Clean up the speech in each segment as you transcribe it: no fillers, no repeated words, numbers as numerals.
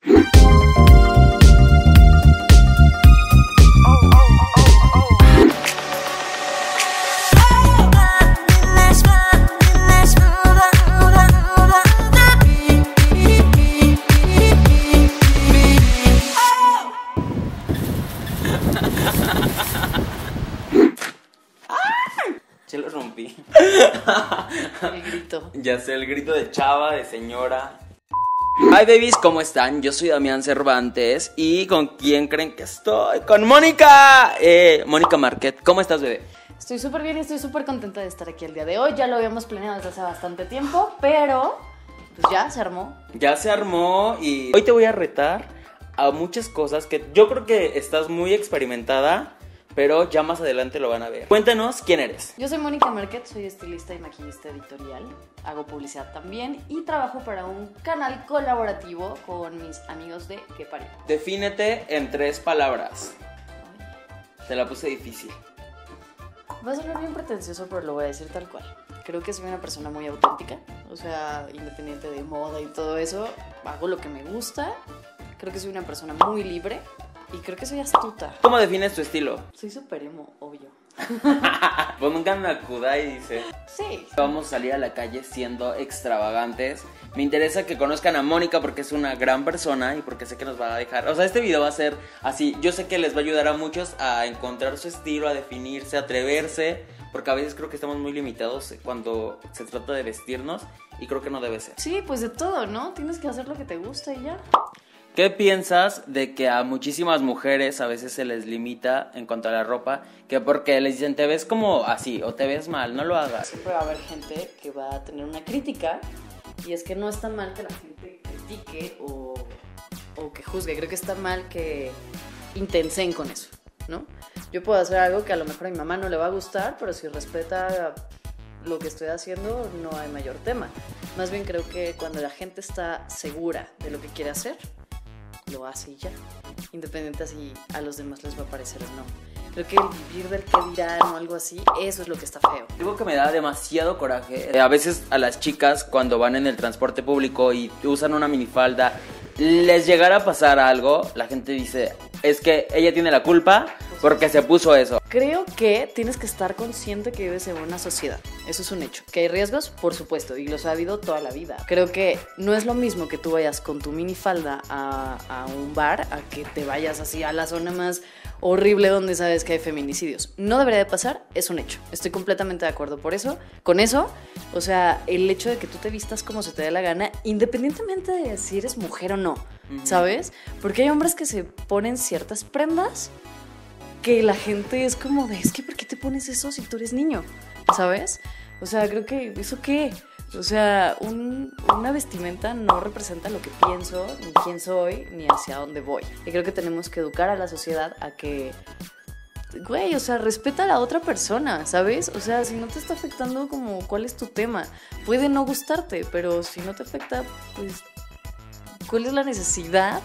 Se lo rompí. El grito. Ya sé, el grito de chava, de señora. Hi babies, ¿cómo están? Yo soy Damián Cervantes. ¿Y con quién creen que estoy? ¡Con Mónica! Mónica Marquet. ¿Cómo estás, bebé? Estoy súper bien y estoy súper contenta de estar aquí el día de hoy. Ya lo habíamos planeado desde hace bastante tiempo, pero pues ya se armó. Ya se armó y hoy te voy a retar a muchas cosas que yo creo que estás muy experimentada, pero ya más adelante lo van a ver. Cuéntanos quién eres. Yo soy Mónica Marquet, soy estilista y maquillista editorial. Hago publicidad también y trabajo para un canal colaborativo con mis amigos de Que Parió. Defínete en 3 palabras. Te la puse difícil. Va a sonar bien pretencioso, pero lo voy a decir tal cual. Creo que soy una persona muy auténtica, o sea, independiente de moda y todo eso, hago lo que me gusta. Creo que soy una persona muy libre y creo que soy astuta. ¿Cómo defines tu estilo? Soy súper emo, obvio. Pongan una kudai, dice. Sí. Vamos a salir a la calle siendo extravagantes. Me interesa que conozcan a Mónica porque es una gran persona y porque sé que nos va a dejar. O sea, este video va a ser así. Yo sé que les va a ayudar a muchos a encontrar su estilo, a definirse, a atreverse. Porque a veces creo que estamos muy limitados cuando se trata de vestirnos y creo que no debe ser. Sí, pues de todo, ¿no? Tienes que hacer lo que te gusta y ya. ¿Qué piensas de que a muchísimas mujeres a veces se les limita en cuanto a la ropa? Que porque les dicen, te ves como así o te ves mal, no lo hagas. Siempre va a haber gente que va a tener una crítica y es que no está mal que la gente critique o que juzgue. Creo que está mal que intensen con eso, ¿no? Yo puedo hacer algo que a lo mejor a mi mamá no le va a gustar, pero si respeta lo que estoy haciendo no hay mayor tema. Más bien creo que cuando la gente está segura de lo que quiere hacer, lo hace y ya, independiente si a los demás les va a parecer o no. Creo que el vivir del que dirán o algo así, eso es lo que está feo. Digo que me da demasiado coraje. A veces a las chicas cuando van en el transporte público y usan una minifalda, les llegara a pasar algo, la gente dice, es que ella tiene la culpa porque se puso eso. Creo que tienes que estar consciente que vives en una sociedad. Eso es un hecho. Que hay riesgos, por supuesto, y los ha habido toda la vida. Creo que no es lo mismo que tú vayas con tu minifalda a un bar a que te vayas así a la zona más horrible donde sabes que hay feminicidios. No debería de pasar, es un hecho. Estoy completamente de acuerdo con eso. O sea, el hecho de que tú te vistas como se te dé la gana, independientemente de si eres mujer o no, ¿sabes? Porque hay hombres que se ponen ciertas prendas que la gente es como de, es que ¿por qué te pones eso si tú eres niño? ¿Sabes? O sea, creo que ¿eso qué? O sea, una vestimenta no representa lo que pienso, ni quién soy, ni hacia dónde voy. Y creo que tenemos que educar a la sociedad a que, güey, o sea, respeta a la otra persona, ¿sabes? O sea, si no te está afectando, como, ¿cuál es tu tema? Puede no gustarte, pero si no te afecta, pues, ¿cuál es la necesidad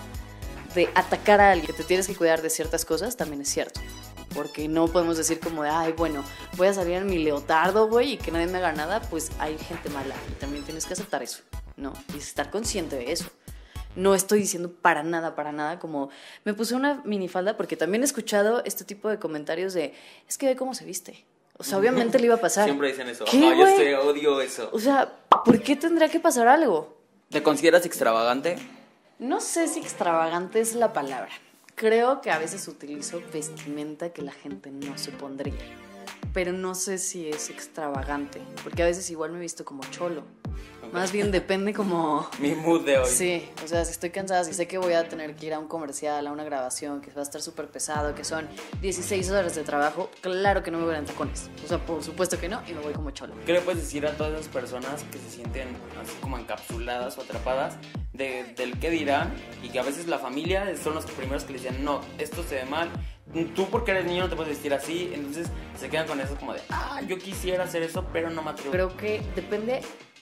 de atacar a alguien? Que te tienes que cuidar de ciertas cosas, también es cierto. Porque no podemos decir como de, ay, bueno, voy a salir en mi leotardo, güey, y que nadie me haga nada. Pues hay gente mala y también tienes que aceptar eso, ¿no? Y estar consciente de eso. No estoy diciendo para nada como me puse una minifalda, porque también he escuchado este tipo de comentarios de, es que ve cómo se viste. O sea, obviamente le iba a pasar. Siempre dicen eso. ¿Qué, no, yo güey? odio eso. O sea, ¿por qué tendría que pasar algo? ¿Te consideras extravagante? No sé si extravagante es la palabra. Creo que a veces utilizo vestimenta que la gente no se pondría. Pero no sé si es extravagante. Porque a veces igual me he visto como cholo. Okay. Más bien depende como... Mi mood de hoy. Sí, o sea, si estoy cansada, si sé que voy a tener que ir a un comercial, a una grabación, que va a estar súper pesado, que son 16 horas de trabajo, claro que no me voy a ir en tacones. O sea, por supuesto que no, y me voy como cholo. ¿Qué le puedes decir a todas esas personas que se sienten así como encapsuladas o atrapadas del qué dirán? Y que a veces la familia son los primeros que le dicen, no, esto se ve mal, tú porque eres niño no te puedes vestir así. Entonces se quedan con eso como de, yo quisiera hacer eso, pero no me atrevo. Creo que depende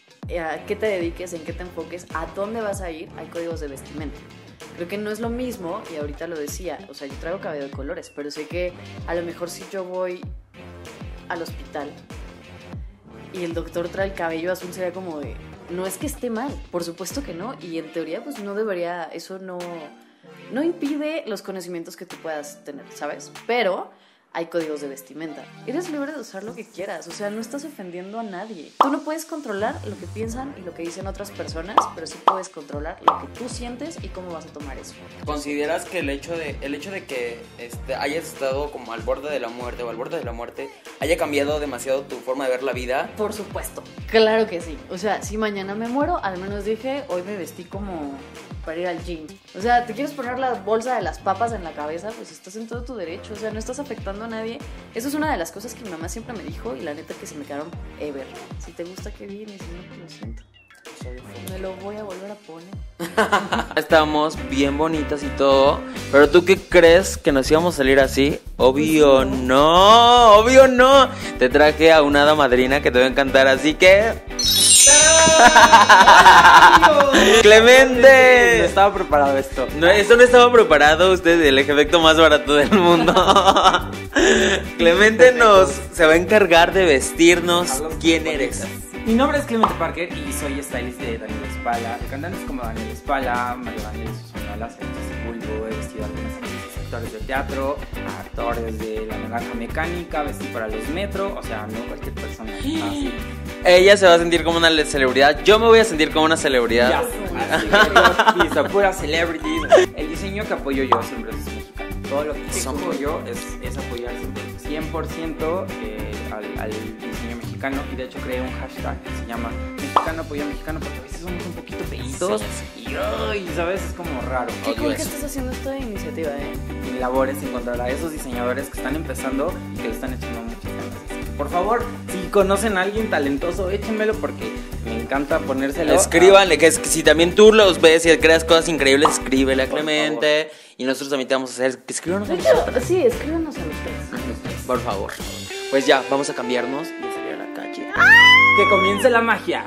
a qué te dediques, en qué te enfoques, a dónde vas a ir. Hay códigos de vestimenta. Creo que no es lo mismo, y ahorita lo decía, o sea, yo traigo cabello de colores, pero sé que a lo mejor si yo voy al hospital y el doctor trae el cabello azul, sería como de, no es que esté mal, por supuesto que no, y en teoría pues no debería, eso no impide los conocimientos que tú puedas tener, ¿sabes? Pero hay códigos de vestimenta. Eres libre de usar lo que quieras, o sea, no estás ofendiendo a nadie. Tú no puedes controlar lo que piensan y lo que dicen otras personas, pero sí puedes controlar lo que tú sientes y cómo vas a tomar eso. ¿Consideras que el hecho de que hayas estado como al borde de la muerte o al borde de la muerte haya cambiado demasiado tu forma de ver la vida? Por supuesto, claro que sí. O sea, si mañana me muero, al menos dije, hoy me vestí como para ir al gym. O sea, ¿te quieres poner la bolsa de las papas en la cabeza? Pues estás en todo tu derecho, o sea, no estás afectando a nadie. Eso es una de las cosas que mi mamá siempre me dijo y la neta que se me quedaron ever. Si te gusta, qué bien, y si no, pues lo siento. Me lo voy a volver a poner. Estamos bien bonitas y todo, pero ¿tú qué crees que nos íbamos a salir así? Obvio no, obvio no. Te traje a una hada madrina que te va a encantar, así que... ¡Clemente! No estaba preparado esto. No, eso no estaba preparado. Usted, el efecto más barato del mundo. Clemente se va a encargar de vestirnos. ¿Quién eres? Mi nombre es Clemente Parker y soy stylist de Daniel Espala. Cantantes como Daniel Espala, Mario Daniel Sosoñolas, Bulbo. He vestido a algunos actores de teatro, a actores de La Naranja Mecánica, vestí para los Metro, o sea, no cualquier persona. Así. Ella se va a sentir como una celebridad. Yo me voy a sentir como una celebridad. Ya, pura celebrity. El diseño que apoyo yo siempre es mexicano. Todo lo que apoyo yo es apoyar siempre 100% al diseño mexicano. Y de hecho creé un hashtag que se llama Mexicano Apoya Mexicano, porque a veces somos un poquito feitos y ¿sabes? Es como raro. Qué cool que estás haciendo esta iniciativa, Mi labor es encontrar a esos diseñadores que están empezando y que le están echando muchas ganas. Por favor, si conocen a alguien talentoso, échenmelo porque me encanta ponérselo. Escríbanle, que si también tú los ves y creas cosas increíbles, escríbele a Clemente. Y nosotros también te vamos a hacer que escríbanos a nosotros. Sí, escríbanos a los tres. Por favor. Pues ya, vamos a cambiarnos y a salir a la calle. Que comience la magia.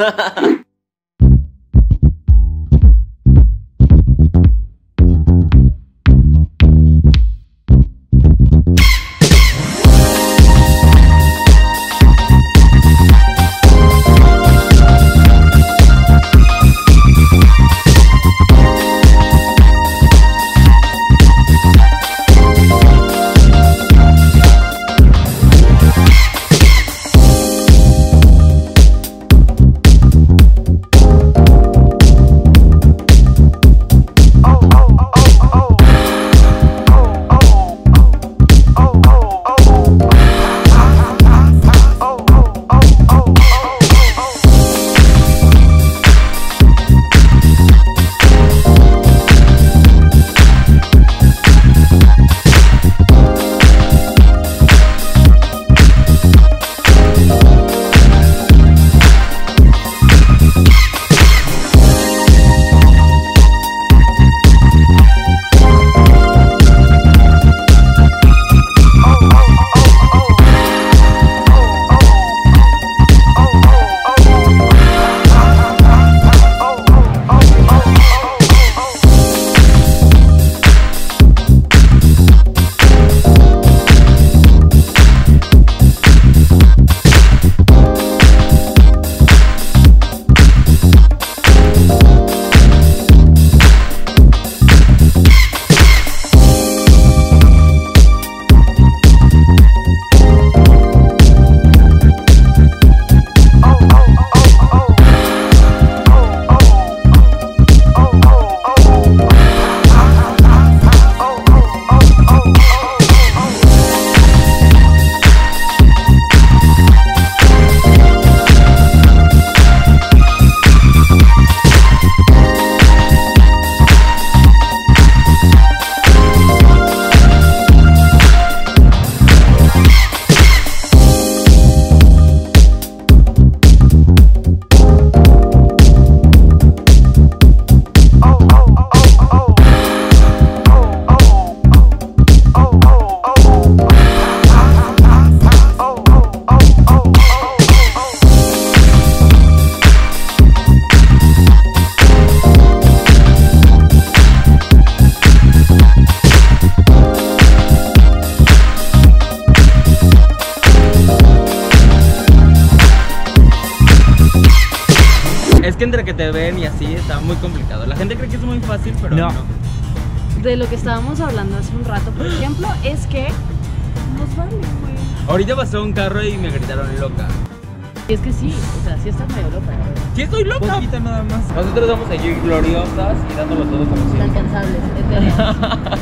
entre que te ven y así está muy complicado. La gente cree que es muy fácil, pero no. De lo que estábamos hablando hace un rato, por ejemplo, es que nos vale, güey. Ahorita pasó un carro y me gritaron loca. Y es que sí, o sea, sí estás medio loca. Sí estoy loca. Poquita nada más. Nosotros vamos a ir gloriosas y dándolo todo como siempre. Incansables, etéreas.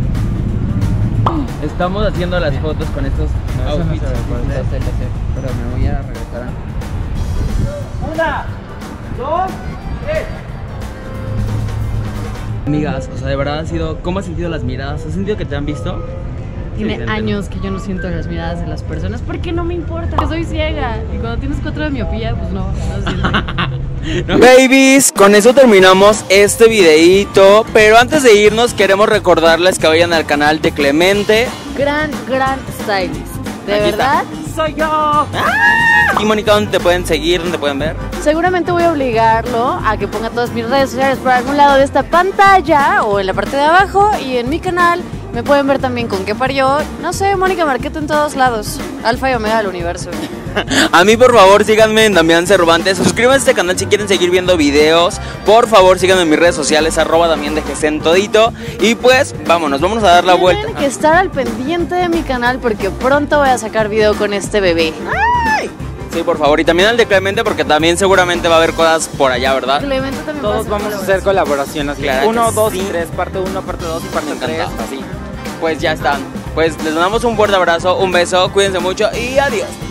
Estamos haciendo las fotos con estos outfits. Pero me voy a regresar. 1, 2, 3. Amigas, o sea, de verdad ha sido... ¿Cómo has sentido las miradas? ¿Has sentido que te han visto? Tiene años que yo no siento las miradas de las personas porque no me importa. Yo soy ciega y cuando tienes 4 de miopía, pues no siento. Babies, con eso terminamos este videíto. Pero antes de irnos queremos recordarles que vayan al canal de Clemente. Gran stylist. De Aquí verdad, soy yo. Y Mónica, ¿dónde te pueden seguir? ¿Dónde te pueden ver? Seguramente voy a obligarlo a que ponga todas mis redes sociales por algún lado de esta pantalla o en la parte de abajo y en mi canal. Me pueden ver también con qué parió. No sé, Mónica Marqueto en todos lados. Alfa y omega del universo. A mí, por favor, síganme en Damián Cervantes. Suscríbanse a este canal si quieren seguir viendo videos. Por favor, síganme en mis redes sociales, @DamiánDGC en todito. Y pues, vámonos a dar la vuelta. Tienen que estar al pendiente de mi canal porque pronto voy a sacar video con este bebé. ¡Ay! Sí, por favor. Y también al de Clemente porque también seguramente va a haber cosas por allá, ¿verdad? Clemente también Todos vamos a hacer colaboraciones. Claro 1, 2 sí. y 3, parte 1, parte 2 y parte 3. Así. Pues ya están. Pues les mandamos un fuerte abrazo, un beso, cuídense mucho y adiós.